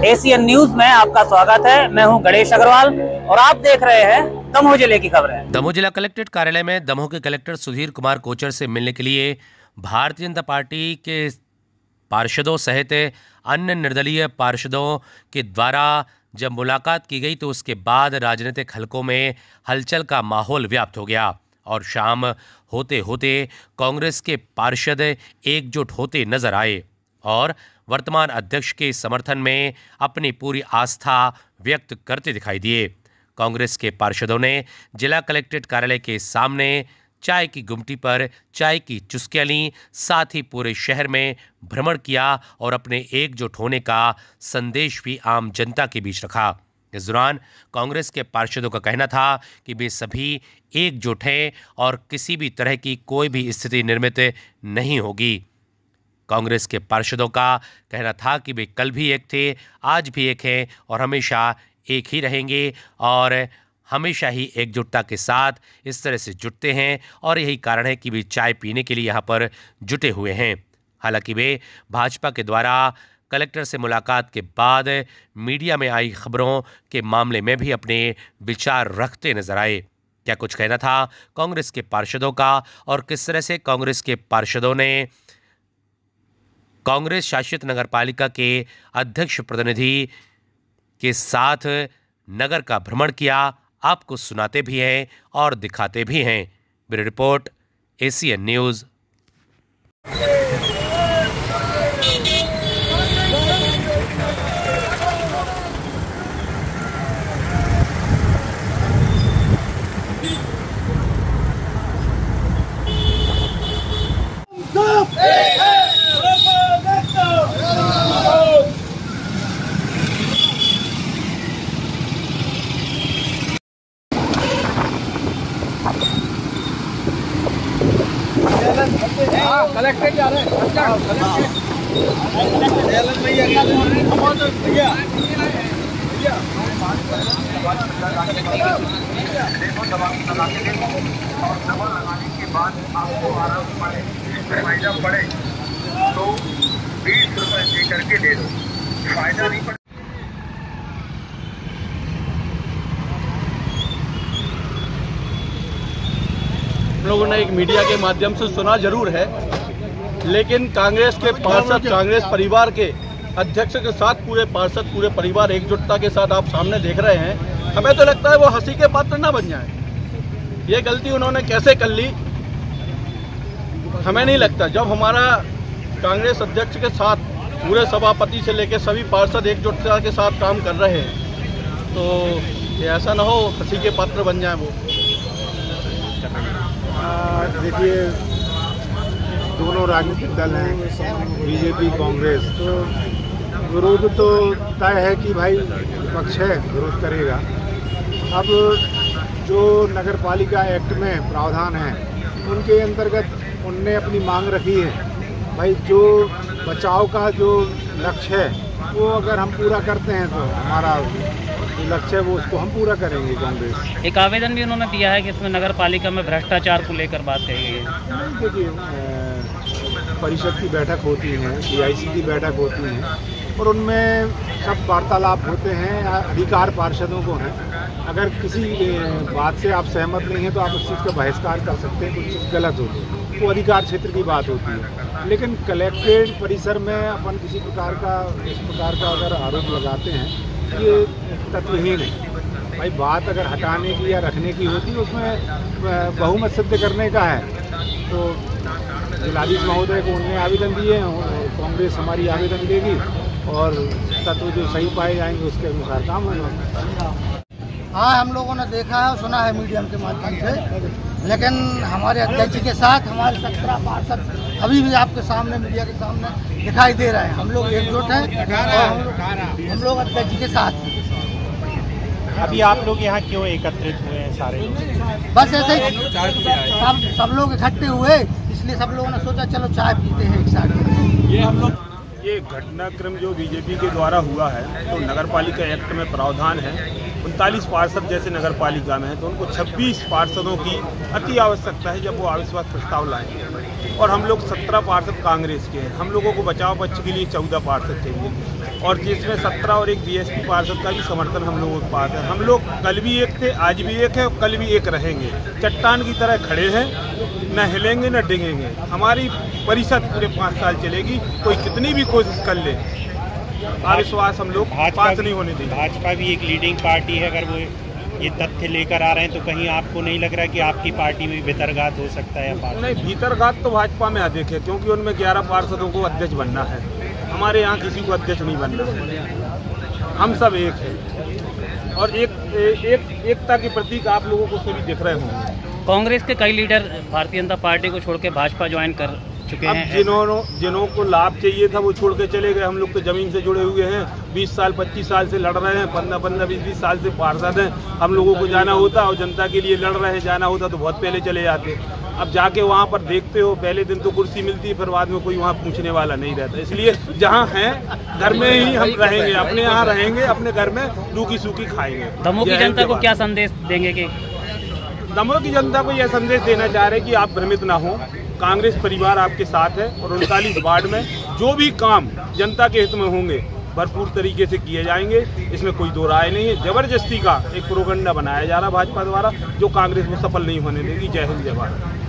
Asian news में आपका स्वागत है। मैं हूं गणेश अग्रवाल और आप देख रहे हैं दमोह जिले की खबरें। दमोह जिला कलेक्ट्रेट कार्यालय में दमोह के कलेक्टर सुधीर कुमार कोचर से मिलने के लिए भारतीय जनता पार्टी के पार्षदों सहित अन्य निर्दलीय पार्षदों के द्वारा जब मुलाकात की गई तो उसके बाद राजनीतिक हलकों में हलचल का माहौल व्याप्त हो गया और शाम होते होते कांग्रेस के पार्षद एकजुट होते नजर आए और वर्तमान अध्यक्ष के समर्थन में अपनी पूरी आस्था व्यक्त करते दिखाई दिए। कांग्रेस के पार्षदों ने जिला कलेक्ट्रेट कार्यालय के सामने चाय की गुमटी पर चाय की चुस्कियां लीं, साथ ही पूरे शहर में भ्रमण किया और अपने एकजुट होने का संदेश भी आम जनता के बीच रखा। इस दौरान कांग्रेस के पार्षदों का कहना था कि वे सभी एकजुट हैं और किसी भी तरह की कोई भी स्थिति निर्मित नहीं होगी। कांग्रेस के पार्षदों का कहना था कि वे कल भी एक थे, आज भी एक हैं और हमेशा एक ही रहेंगे और हमेशा ही एकजुटता के साथ इस तरह से जुटते हैं और यही कारण है कि वे चाय पीने के लिए यहाँ पर जुटे हुए हैं। हालांकि वे भाजपा के द्वारा कलेक्टर से मुलाकात के बाद मीडिया में आई खबरों के मामले में भी अपने विचार रखते नजर आए। क्या कुछ कहना था कांग्रेस के पार्षदों का और किस तरह से कांग्रेस के पार्षदों ने कांग्रेस शासित नगरपालिका के अध्यक्ष प्रतिनिधि के साथ नगर का भ्रमण किया, आपको सुनाते भी हैं और दिखाते भी हैं। Bureau report, Asian news. Collector जा रहे हैं लगाने के बाद आपको आराम पड़े फायदा पड़े तो 20 रुपए दे करके दे दो, फायदा नहीं पड़े। हम लोगों ने एक मीडिया के माध्यम से सुना जरूर है, लेकिन कांग्रेस के पार्षद, कांग्रेस परिवार के अध्यक्ष के साथ पूरे पार्षद, पूरे परिवार एकजुटता के साथ आप सामने देख रहे हैं। हमें तो लगता है वो हंसी के पात्र ना बन जाए। ये गलती उन्होंने कैसे कर ली हमें नहीं लगता। जब हमारा कांग्रेस अध्यक्ष के साथ पूरे सभापति से लेकर सभी पार्षद एकजुटता के साथ काम कर रहे हैं तो ये ऐसा ना हो हंसी के पात्र बन जाए वो। देखिए, दोनों राजनीतिक दल हैं, बीजेपी कांग्रेस, तो विरोध तो तय है कि भाई विपक्ष है, विरोध करेगा। अब जो नगर पालिका एक्ट में प्रावधान है उनके अंतर्गत उनने अपनी मांग रखी है। भाई जो बचाव का जो लक्ष्य है वो अगर हम पूरा करते हैं तो हमारा लक्ष्य है वो उसको हम पूरा करेंगे। कांग्रेस एक आवेदन भी उन्होंने दिया है कि इसमें नगर पालिका में भ्रष्टाचार को लेकर बात कही गई है। देखिए, परिषद की बैठक होती है, DIC की बैठक होती है और उनमें सब वार्तालाप होते हैं। अधिकार पार्षदों को है, अगर किसी बात से आप सहमत नहीं हैं तो आप उस चीज़ का बहिष्कार कर सकते हैं। कुछ चीज़ गलत होती है वो अधिकार क्षेत्र की बात होती है, लेकिन कलेक्ट्रेट परिसर में अपन किसी प्रकार का इस प्रकार का अगर आरोप लगाते हैं ये तत्वहीन है। भाई बात अगर हटाने की या रखने की होती है उसमें बहुमत सिद्ध करने का है तो जिलाधीश महोदय को उनने आवेदन दिए हैं, कांग्रेस हमारी आवेदन देगी और तत्व जो सही पाए जाएंगे उसके अनुसार काम होगा। हाँ, हम लोगों ने देखा है और सुना है मीडियम के माध्यम से, लेकिन हमारे अध्यक्ष के साथ हमारे 17 पार्षद अभी भी आपके सामने मीडिया के सामने दिखाई दे रहे हैं। हम लोग एकजुट हैं और हम लोग अध्यक्ष के साथ हैं। अभी आप लोग यहाँ क्यों एकत्रित हुए हैं सारे? बस ऐसे ही सब लोग इकट्ठे हुए, इसलिए सब लोगों ने सोचा चलो चाय पीते हैं एक साथ। ये हम लोग ये घटनाक्रम जो बीजेपी के द्वारा हुआ है तो नगर पालिका एक्ट में प्रावधान है 39 पार्षद जैसे नगर पालिका में है तो उनको 26 पार्षदों की अति आवश्यकता है जब वो अविश्वास प्रस्ताव लाएंगे। और हम लोग 17 पार्षद कांग्रेस के हैं। हम लोगों को बचाव पक्ष के लिए 14 पार्षद चाहिए, और जिसमें 17 और एक बीएसपी पार्षद का भी समर्थन हम लोगों के पास है। हम लोग कल भी एक थे, आज भी एक है और कल भी एक रहेंगे। चट्टान की तरह खड़े हैं, न हिलेंगे न डिगेंगे। हमारी परिषद पूरे 5 साल चलेगी, कोई कितनी भी कोशिश कर ले, अविश्वास हम लोग पास नहीं होने देंगे। भाजपा भी एक लीडिंग पार्टी है, अगर वो ये तथ्य लेकर आ रहे हैं तो कहीं आपको नहीं लग रहा कि आपकी पार्टी में भीतरघात हो सकता है? नहीं, भीतरघात तो भाजपा में अधिक है, क्योंकि उनमें 11 पार्षदों को अध्यक्ष बनना है। हमारे यहाँ किसी को अध्यक्ष नहीं बनना है, हम सब एक हैं, और एकता के प्रतीक आप लोगों को सभी दिख रहे होंगे। कांग्रेस के कई लीडर भारतीय जनता पार्टी को छोड़ के भाजपा ज्वाइन कर चुके अब हैं। जिन्हों को लाभ चाहिए था वो छोड़ के चले गए। हम लोग तो जमीन से जुड़े हुए हैं, 20 साल 25 साल से लड़ रहे हैं, 15 20 साल से पार्षद हैं। हम लोगों को जाना होता और जनता के लिए लड़ रहे हैं, जाना होता तो बहुत पहले चले जाते। अब जाके वहाँ पर देखते हो, पहले दिन तो कुर्सी मिलती है, फिर बाद में कोई वहाँ पूछने वाला नहीं रहता। इसलिए जहाँ हैं घर में ही हम रहेंगे, अपने यहाँ रहेंगे, अपने घर में रूखी सूखी खाएंगे। दमोह की जनता को क्या संदेश देंगे? कि दमोह की जनता को यह संदेश देना चाह रहे हैं कि आप भ्रमित ना हो, कांग्रेस परिवार आपके साथ है, और 39 वार्ड में जो भी काम जनता के हित में होंगे भरपूर तरीके से किए जाएंगे। इसमें कोई दो राय नहीं है। जबरदस्ती का एक प्रोपेगेंडा बनाया जा रहा भाजपा द्वारा, जो कांग्रेस को सफल नहीं होने देगी। जय हिंद, जय भारत।